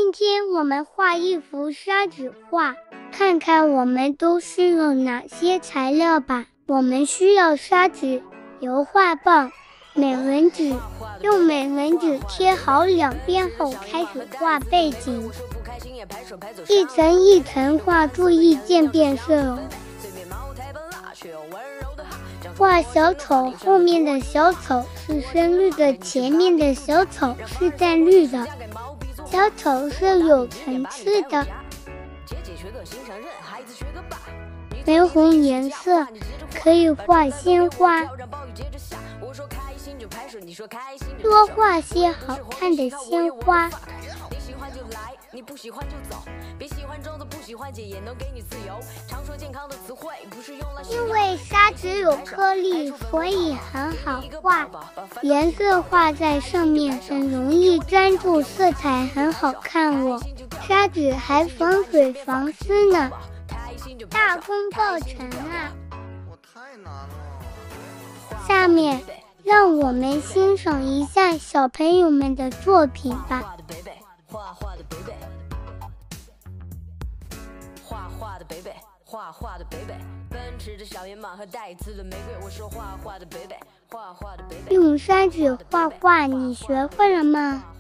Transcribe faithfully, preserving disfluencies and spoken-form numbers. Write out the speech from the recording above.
今天我们画一幅砂纸画，看看我们都是用哪些材料吧。我们需要砂纸、油画棒、美纹纸，用美纹纸贴好两边后，开始画背景，一层一层画，注意渐变色哦。画小丑，后面的小丑是深绿的，前面的小丑是淡绿的。小丑是有层次的，玫红颜色可以画鲜花，多画些好看的鲜花。你不喜欢就走，别喜欢装作不喜欢，姐也能给你自由。常说健康的词汇不是用了。因为砂纸有颗粒，所以很好画，颜色画在上面很容易粘住，色彩很好看哦。砂纸还防水防湿呢，大功告成啊！我太难了。下面让我们欣赏一下小朋友们的作品吧。画画的北北，画画的北北，画画的北北，奔驰着小野马和带刺的玫瑰。我说画画的北北，画画的北北。用砂纸画画，你学会了吗？